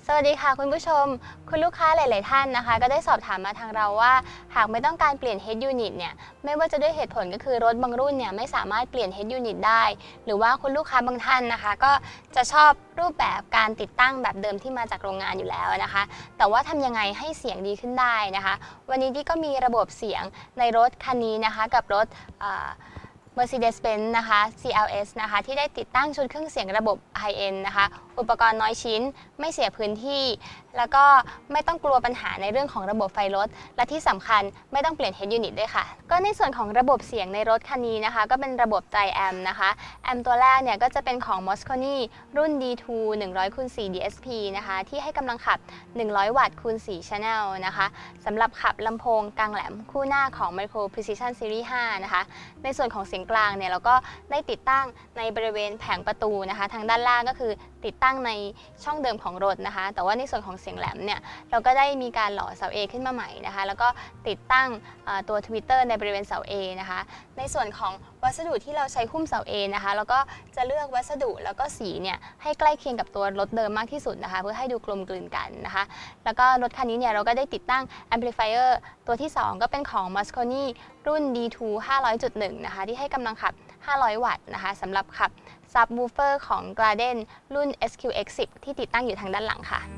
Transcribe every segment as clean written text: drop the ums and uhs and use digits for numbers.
สวัสดีค่ะคุณผู้ชมคุณลูกค้าหลายๆท่านนะคะก็ได้สอบถามมาทางเราว่าหากไม่ต้องการเปลี่ยน Head Unit เนี่ยไม่ว่าจะด้วยเหตุผลก็คือรถบางรุ่นเนี่ยไม่สามารถเปลี่ยน Head Unit ได้หรือว่าคุณลูกค้าบางท่านนะคะก็จะชอบรูปแบบการติดตั้งแบบเดิมที่มาจากโรงงานอยู่แล้วนะคะแต่ว่าทำยังไงให้เสียงดีขึ้นได้นะคะวันนี้ที่ก็มีระบบเสียงในรถคันนี้นะคะกับรถMercedes-Benz นะคะ CLS นะคะที่ได้ติดตั้งชุดเครื่องเสียงระบบ High End นะคะอุปกรณ์น้อยชิ้นไม่เสียพื้นที่แล้วก็ไม่ต้องกลัวปัญหาในเรื่องของระบบไฟรถและที่สำคัญไม่ต้องเปลี่ยน Head Unit ด้วยค่ะก็ในส่วนของระบบเสียงในรถคันนี้นะคะก็เป็นระบบไดแอมนะคะแอมตัวแรกเนี่ยก็จะเป็นของ Mosconi รุ่น D2 100x4 DSP นะคะที่ให้กำลังขับ100 วัตต์คูณ4 Channel นะคะสำหรับขับลำโพงกลางแหลมคู่หน้าของ Micro Precision Series 5 นะคะในส่วนของเสียงกลางเนี่ยเราก็ได้ติดตั้งในบริเวณแผงประตูนะคะทางด้านล่างก็คือติดตั้งในช่องเดิมของรถนะคะแต่ว่าในส่วนของเสียงแหลมเนี่ยเราก็ได้มีการหล่อเสา A ขึ้นมาใหม่นะคะแล้วก็ติดตั้งตัวทวิตเตอร์ในบริเวณเสา A นะคะในส่วนของวัสดุที่เราใช้หุ้มเสา A นะคะแล้วก็จะเลือกวัสดุแล้วก็สีเนี่ยให้ใกล้เคียงกับตัวรถเดิมมากที่สุดนะคะเพื่อให้ดูกลมกลืนกันนะคะแล้วก็รถคันนี้เนี่ยเราก็ได้ติดตั้ง Amplifier ตัวที่2ก็เป็นของ Mosconi รุ่น D2 500.1 นะคะที่ให้กำลังขับ500 วัตต์นะคะสำหรับขับ Subwoofer ของ Gladden รุ่น SQX10 ที่ติดตั้งอยู่ทางด้านหลังค่ะ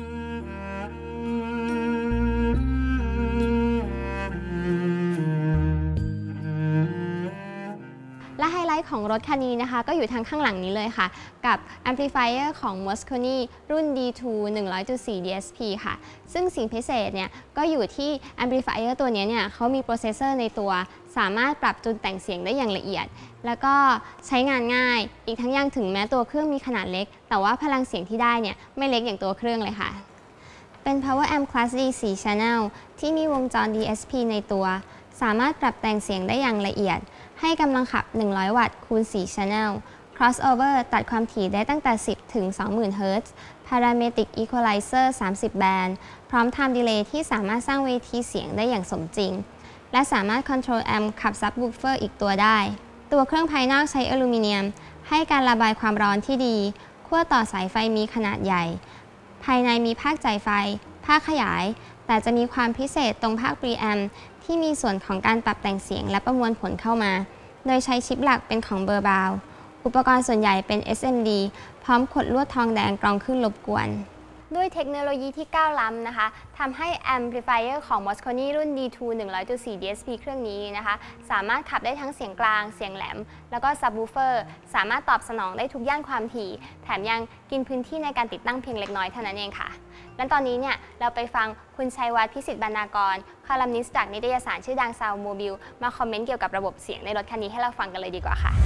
และไฮไลท์ของรถคันนี้นะคะก็อยู่ทางข้างหลังนี้เลยค่ะกับ Amplifier ของ Mosconi รุ่น D2 100.4 DSP ค่ะซึ่งสิ่งพิเศษเนี่ยก็อยู่ที่ Amplifier ตัวนี้เนี่ยเขามีโปรเซสเซอร์ในตัวสามารถปรับจูนแต่งเสียงได้อย่างละเอียดแล้วก็ใช้งานง่ายอีกทั้งยังถึงแม้ตัวเครื่องมีขนาดเล็กแต่ว่าพลังเสียงที่ได้เนี่ยไม่เล็กอย่างตัวเครื่องเลยค่ะเป็น Power Amp Class D 4 Channel ที่มีวงจร DSP ในตัวสามารถปรับแต่งเสียงได้อย่างละเอียดให้กำลังขับ100 วัตต์คูณ4 Channel Crossover ตัดความถี่ได้ตั้งแต่10 ถึง 20,000 Hz Parametric Equalizer 30 แบนด์พร้อม Time Delay ที่สามารถสร้างเวทีเสียงได้อย่างสมจริงและสามารถ Control Amp ขับ Subwoofer อีกตัวได้ตัวเครื่องภายนอกใช้อลูมิเนียมให้การระบายความร้อนที่ดีขั้วต่อสายไฟมีขนาดใหญ่ภายในมีภาคจ่ายไฟภาคขยายแต่จะมีความพิเศษตรงภาค Preamp ที่มีส่วนของการปรับแต่งเสียงและประมวลผลเข้ามาโดยใช้ชิปหลักเป็นของเบอร์บาวอุปกรณ์ส่วนใหญ่เป็น SMD พร้อมขดลวดทองแดงกรองขึ้นรบกวนด้วยเทคโนโลยีที่ก้าวล้ำนะคะทำให้ Amplifier ของ Mosconi รุ่น D2 100.4 DSP เครื่องนี้นะคะสามารถขับได้ทั้งเสียงกลางเสียงแหลมแล้วก็ Subwoofer สามารถตอบสนองได้ทุกย่านความถี่แถมยังกินพื้นที่ในการติดตั้งเพียงเล็กน้อยเท่านั้นเองค่ะและตอนนี้เนี่ยเราไปฟังคุณชัยวัฒน์พิสิทธิ์บรรณากรคอลัมนิสต์จากนิตยสารชื่อดัง Sound Mobile มาคอมเมนต์เกี่ยวกับระบบเสียงในรถคันนี้ให้เราฟังกันเลยดีกว่าค่ะ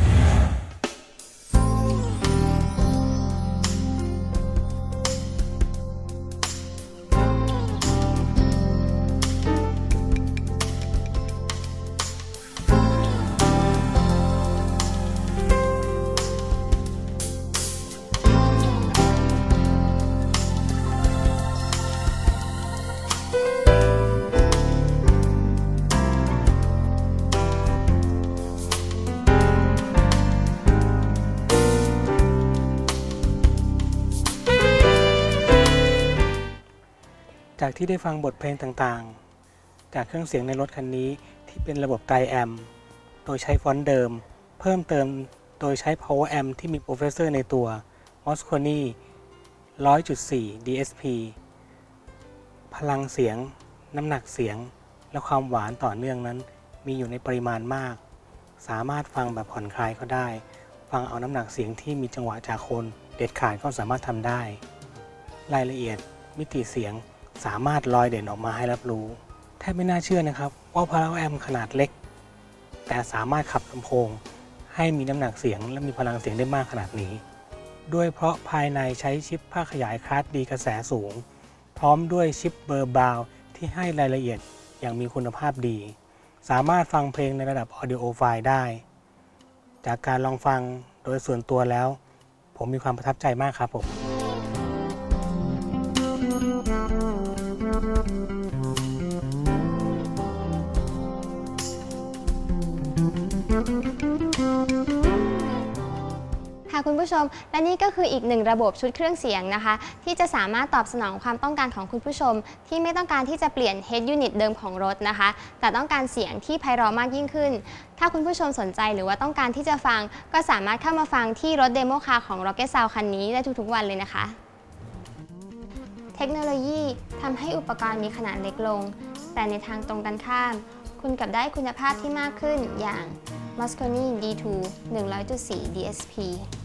จากที่ได้ฟังบทเพลงต่างๆจากเครื่องเสียงในรถคันนี้ที่เป็นระบบไดแอมโดยใช้ฟอนต์เดิมเพิ่มเติมโดยใช้ Power Amp ที่มีโปรเฟสเซอร์ในตัว Mosconi 100.4 DSP พลังเสียงน้ำหนักเสียงและความหวานต่อเนื่องนั้นมีอยู่ในปริมาณมากสามารถฟังแบบผ่อนคลายก็ได้ฟังเอาน้ำหนักเสียงที่มีจังหวะจากคนเด็ดขาดก็สามารถทำได้รายละเอียดมิติเสียงสามารถลอยเด่นออกมาให้รับรู้แทบไม่น่าเชื่อนะครับว่า Power Amp ขนาดเล็กแต่สามารถขับลำโพงให้มีน้ำหนักเสียงและมีพลังเสียงได้มากขนาดนี้ด้วยเพราะภายในใช้ชิปภาคขยายคลาสดีกระแสสูงพร้อมด้วยชิปเบอร์บาวที่ให้รายละเอียดอย่างมีคุณภาพดีสามารถฟังเพลงในระดับ Audio File ได้จากการลองฟังโดยส่วนตัวแล้วผมมีความประทับใจมากครับผมทค่ะคุณผู้ชมและนี่ก็คืออีกหนึ่งระบบชุดเครื่องเสียงนะคะที่จะสามารถตอบสนองความต้องการของคุณผู้ชมที่ไม่ต้องการที่จะเปลี่ยน Head Unit เดิมของรถนะคะแต่ต้องการเสียงที่ไพเราะมากยิ่งขึ้นถ้าคุณผู้ชมสนใจหรือว่าต้องการที่จะฟังก็สามารถเข้ามาฟังที่รถเดโมคาร์ของ Rocket Sound คันนี้ได้ทุกๆวันเลยนะคะเทคโนโลยีทำให้อุปกรณ์มีขนาดเล็กลงแต่ในทางตรงกันข้ามคุณกลับได้คุณภาพที่มากขึ้นอย่าง Mosconi D2 100.4 DSP